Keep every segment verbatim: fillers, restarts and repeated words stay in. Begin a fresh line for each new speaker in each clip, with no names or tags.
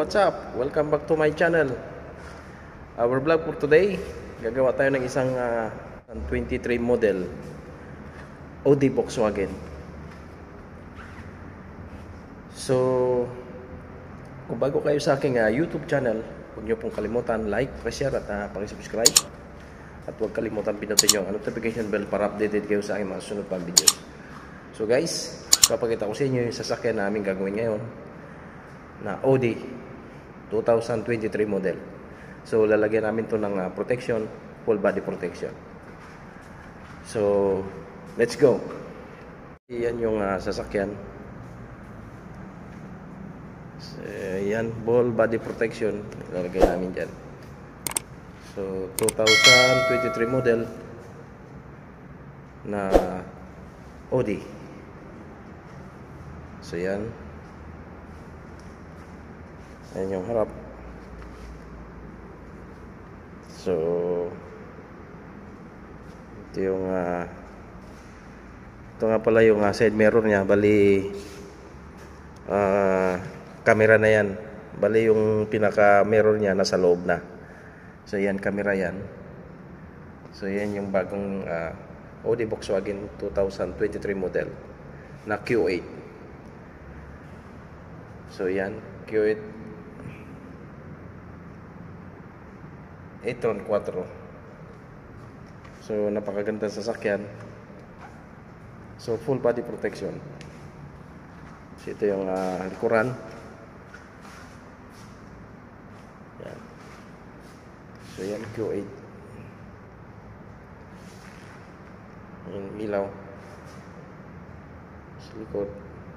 what's up? Welcome back to my channel. Our vlog for today, gagawa tayo ng isang uh, twenty-three model Audi Volkswagen. So, kung bago kayo sa aking uh, YouTube channel, huwag niyo pong kalimutan like, share at uh, pag-subscribe. At huwag kalimutan pinutin yung notification bell para updated kayo sa aking mga sunod pang videos. So guys, papakita ko sa inyo yung sasakyan na aming gagawin ngayon na Audi twenty twenty-three model. So lalagyan namin to ng uh, protection, full body protection. So let's go. Yan yung uh, sasakyan. So, yan, full body protection lalagay namin dyan. So twenty twenty-three model na Audi. So yan. Ayan yung harap. So ito yung uh, ito nga pala yung uh, side mirror nya. Bali uh, camera na yan. Bali yung pinaka mirror nya nasa loob na. So yan, camera yan. So yan yung bagong uh, Audi Volkswagen twenty twenty-three model na Q eight. So yan, Q eight e-tron four. So napakaganda sasakyan. So full body protection. So ito yung uh, likuran. Yan. So yan, Q eight. Yung ilaw sa likod.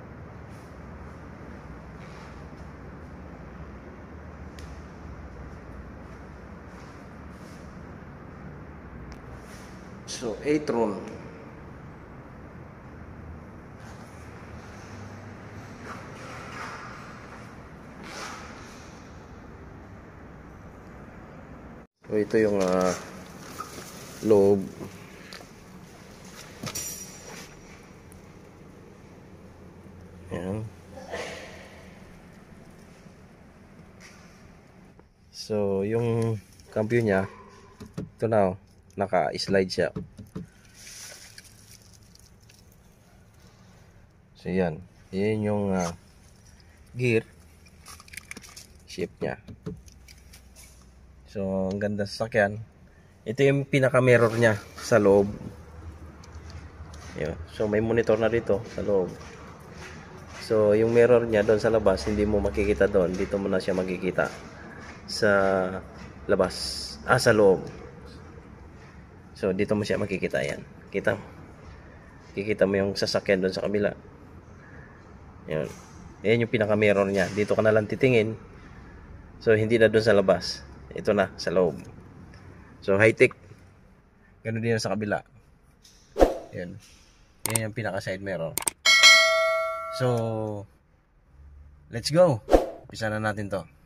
So, e-tron. So, ito yung uh, loob. Ayan. So, yung cambio niya, ito na, oh, naka-slide siya. So yan, yan yung uh, gear shape niya. So ang ganda sa sasakyan. Ito yung pinaka mirror niya sa loob. Yan. So may monitor na dito sa loob. So yung mirror niya doon sa labas hindi mo makikita doon, dito mo na siya makikita sa labas, ah sa loob. So dito mo siya makikita, yan. Kita mo. Kikita mo yung sasakyan doon sa kabila. Yan. Yan yung pinaka mirror niya. Dito ka na lang titingin. So hindi na doon sa labas. Ito na sa loob. So high tech. Ganun din sa kabila. Yan. Yan yung pinaka side mirror. So let's go. Umpisa na natin to.